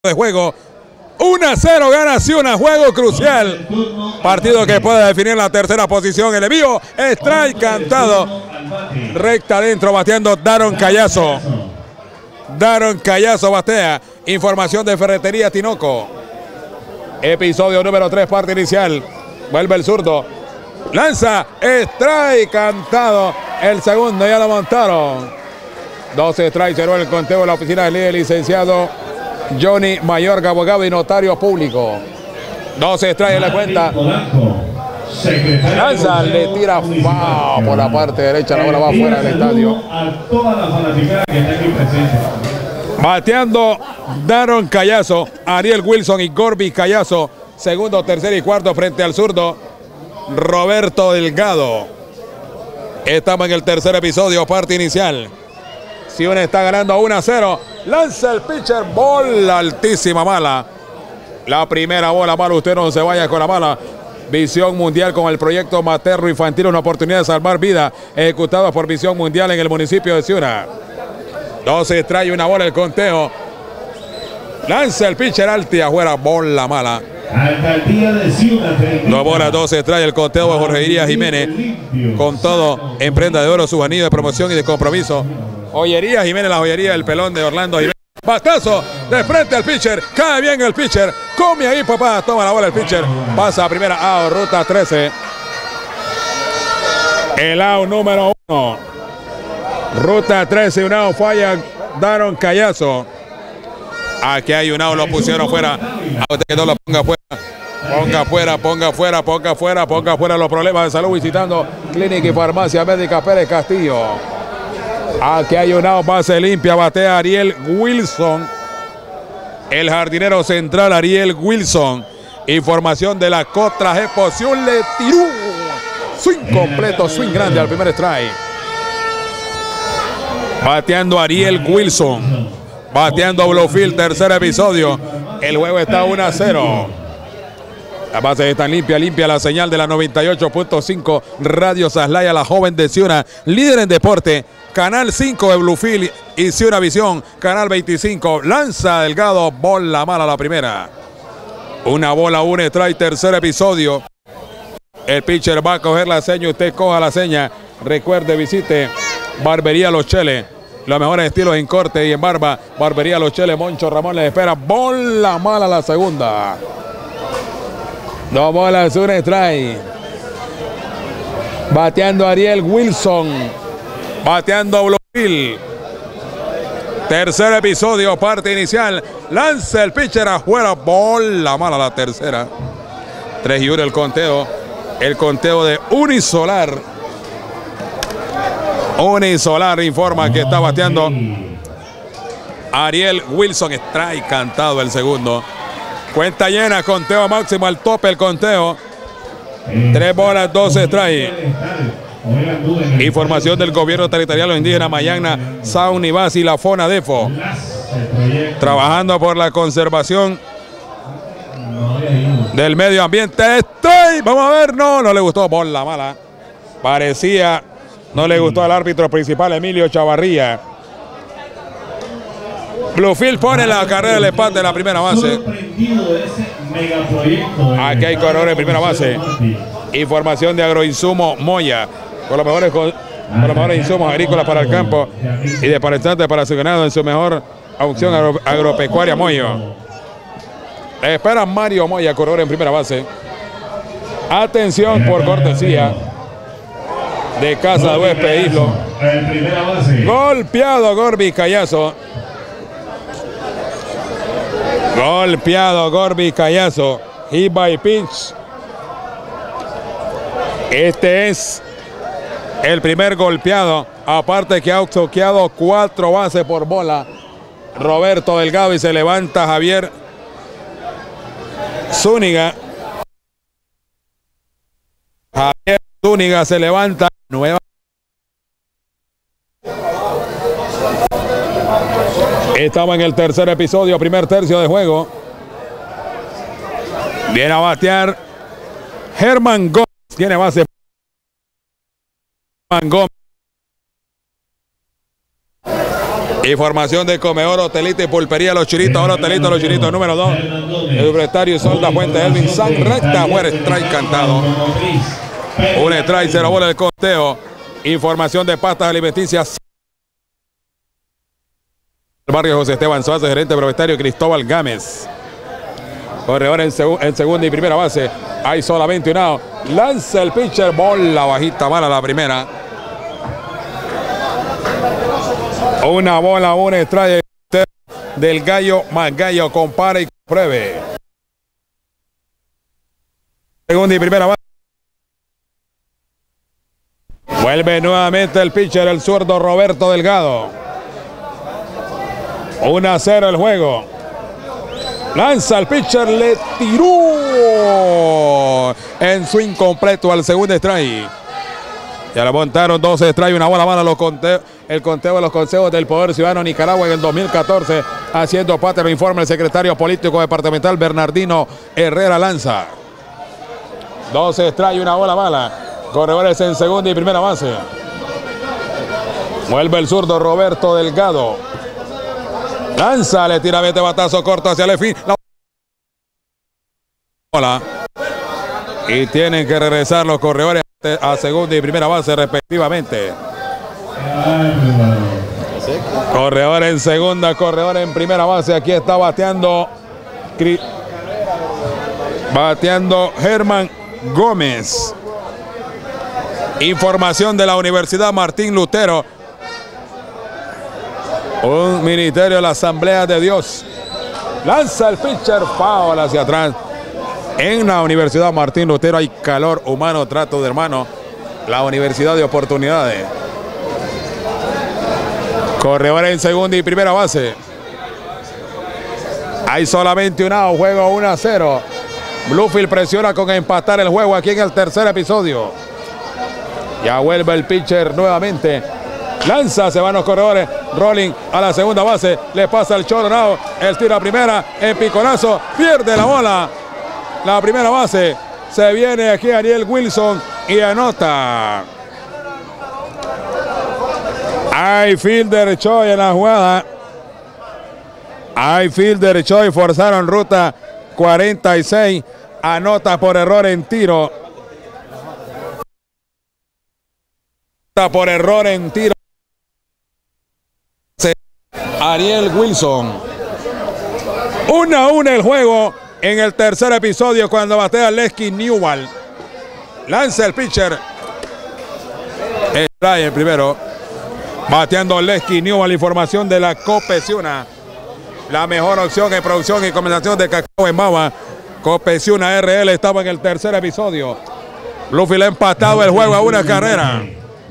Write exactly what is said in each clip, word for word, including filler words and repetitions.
de juego. uno a cero gana Ciuna, juego crucial. Partido que puede definir la tercera posición. El envío, strike cantado. Recta adentro, bateando Daron Callazo. Daron Callazo batea. Información de Ferretería Tinoco. Episodio número tres, parte inicial. Vuelve el zurdo. Lanza, strike cantado. El segundo ya lo montaron. doce strikes, cerró el conteo en la oficina del líder licenciado Johnny Mayorga, abogado y notario público. doce strikes en la cuenta. Lanza, le tira wow, por la parte derecha, la bola va fuera del estadio. Bateando Daron Callazo, Ariel Wilson y Gorby Callazo. Segundo, tercer y cuarto frente al zurdo Roberto Delgado. Estamos en el tercer episodio, parte inicial. Ciuna está ganando uno a cero. Lanza el pitcher, bola altísima, mala. La primera bola mala, usted no se vaya con la mala. Visión Mundial con el proyecto materno infantil, una oportunidad de salvar vida, ejecutado por Visión Mundial en el municipio de Ciuna. doce trae una bola el conteo. Lanza el pitcher alto y afuera, bola mala. Alcaldía de Ciuna. Dos bolas, doce trae el conteo de Jorge Irías Jiménez. Con todo, en prenda de oro, sus anillos de promoción y de compromiso. Joyería Jiménez, la joyería del pelón de Orlando Jiménez. Batazo de frente al pitcher. Cae bien el pitcher. Come ahí, papá. Toma la bola el pitcher. Pasa a primera out, ruta trece. El out número uno. Ruta trece, un out, falla Daron Callazo. Aquí hay un out, lo pusieron fuera. A usted que no lo ponga fuera. Ponga fuera, ponga fuera, ponga fuera, ponga fuera los problemas de salud visitando Clínica y Farmacia Médica Pérez Castillo. Aquí hay un out, base limpia, batea Ariel Wilson. El jardinero central Ariel Wilson. Información de la contra posición, le tiró. Swing completo, swing grande al primer strike. Bateando Ariel Wilson. Bateando Bluefield, tercer episodio. El juego está uno a cero. La base está limpia, limpia la señal de la noventa y ocho punto cinco Radio Saslaya, la joven de Ciuna, líder en deporte. Canal cinco de Bluefield y Ciuna Visión, Canal veinticinco. Lanza Delgado, bola mala la primera. Una bola, un strike, tercer episodio. El pitcher va a coger la seña, usted coja la seña. Recuerde, visite Barbería Los Cheles. Los mejores estilos en corte y en barba. Barbería Los Cheles, Moncho Ramón les espera. Bola mala la segunda. Dos bolas, un strike. Bateando Ariel Wilson. Bateando Bluefield. Tercer episodio, parte inicial. Lanza el pitcher afuera. Bola mala la tercera. tres y uno el conteo. El conteo de Unisolar. Unisolar informa que está bateando Ariel Wilson. Strike cantado el segundo. Cuenta llena, conteo máximo al tope el conteo. Tres bolas, doce strike. Información del gobierno territorial indígena Mayagna, Saunibas y la FONADEFO. Trabajando por la conservación del medio ambiente. Estoy, vamos a ver, no, no le gustó, bola mala. Parecía, no le gustó al árbitro principal Emilio Chavarría. Bluefield pone la carrera del empate de la primera base. Aquí hay corredor en primera base. Información de Agroinsumo Moya. Con los mejores, con, con los mejores insumos agrícolas para el campo y de parentantes para su ganado en su mejor opción agro, agropecuaria Moyo. Espera Mario Moya, corredor en primera base. Atención por cortesía de Casa de Huésped Islo. Golpeado Gorby Callazo. Golpeado Gorby Callazo. Hit by pitch. Este es el primer golpeado. Aparte que ha toqueado cuatro bases por bola Roberto Delgado y se levanta Javier Zúñiga. Javier Zúñiga se levanta. Nueva. Estamos en el tercer episodio, primer tercio de juego. Viene a batear Germán Gómez. Tiene base. Germán Gómez. Información de Comedor, Hotelito y Pulpería Los Chiritos. Ahora Hotelito Los Chiritos, número dos. El propietario Solda Fuente Elvin San recta. Buen strike cantado. Un strike, cero bola el conteo. Información de pastas alimenticias. El barrio José Esteban Suárez, gerente propietario Cristóbal Gámez. Corredor en, seg en segunda y primera base. Hay solamente un out. Lanza el pitcher. Bola bajita, mala la primera. Una bola, un strike del gallo más gallo. Compare y pruebe. Segunda y primera base. Vuelve nuevamente el pitcher, el zurdo Roberto Delgado. uno a cero el juego. Lanza el pitcher, le tiró en su incompleto al segundo strike. Ya le montaron dos strikes, una bola mala. Los conteo, el conteo de los consejos del Poder Ciudadano Nicaragua en el dos mil catorce. Haciendo parte, lo informa el secretario político departamental Bernardino Herrera Lanza. Dos strikes, una bola mala. Corredores en segunda y primera base. Vuelve el zurdo Roberto Delgado. Lanza, le tira vete batazo corto hacia el fin. La bola. Y tienen que regresar los corredores a segunda y primera base respectivamente. Corredor en segunda, corredor en primera base. Aquí está bateando bateando Germán Gómez. Información de la Universidad Martín Lutero. Un ministerio de la Asamblea de Dios. Lanza el pitcher, foul hacia atrás. En la Universidad Martín Lutero hay calor humano, trato de hermano. La Universidad de Oportunidades. Corredor en segunda y primera base. Hay solamente un out, juego uno a cero. Bluefield presiona con empatar el juego aquí en el tercer episodio. Ya vuelve el pitcher nuevamente. Lanza, se van los corredores. Rolling a la segunda base. Le pasa el Choronao. El tiro a primera. El piconazo. Pierde la bola. La primera base. Se viene aquí Ariel Wilson y anota. Hay fielder Choi en la jugada. Hay fielder Choi. Forzaron ruta cuarenta y seis. Anota por error en tiro. Por error en tiro. Ariel Wilson. uno a uno el juego en el tercer episodio cuando batea Lesky Newell. Lanza el pitcher. Strike el primero. Bateando Lesky Newell. Información de la Copeciuna. La mejor opción en producción y combinación de cacao en baba. Copeciuna R L estaba en el tercer episodio. Bluefield ha empatado el juego a una carrera.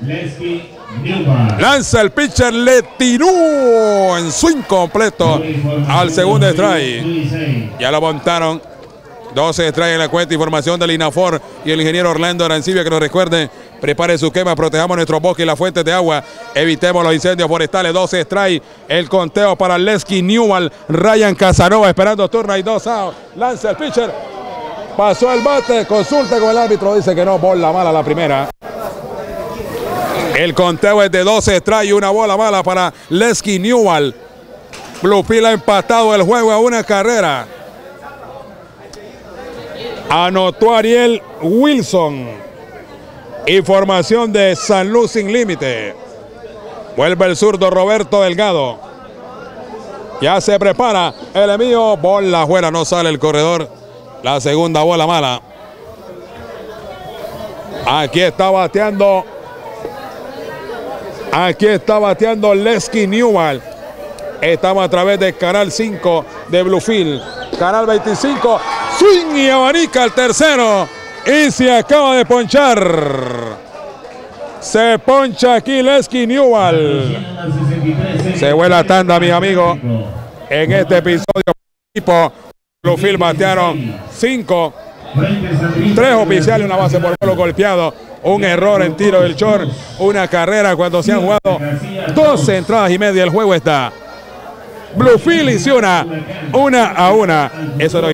Lanza el pitcher, le tiró en su incompleto al segundo strike. Ya lo montaron. doce strikes en la cuenta. Información del INAFOR y el ingeniero Orlando Arancibia que nos recuerde. Prepare su quema, protejamos nuestros bosques y las fuentes de agua. Evitemos los incendios forestales. doce strikes. El conteo para Lesky Newell. Ryan Casanova esperando turno y dos out. Lanza el pitcher. Pasó el bate. Consulta con el árbitro. Dice que no. Bola mala la primera. El conteo es de doce strikes y una bola mala para Lesky Newell. Bluefield ha empatado el juego a una carrera. Anotó Ariel Wilson. Información de San Luz Sin Límite. Vuelve el zurdo Roberto Delgado. Ya se prepara el envío. Bola afuera, no sale el corredor. La segunda bola mala. Aquí está bateando. Aquí está bateando Lesky Newell. Estamos a través de Canal cinco de Bluefield. Canal veinticinco. Swing y abanica el tercero. Y se acaba de ponchar. Se poncha aquí Lesky Newell. Se vuela la tanda, mi amigo. En este episodio, equipo Bluefield batearon cinco. Tres oficiales, una base por bola golpeado. Un error en tiro del short. Una carrera cuando se han jugado doce entradas y media. El juego está Bluefield y una, una a una. Eso no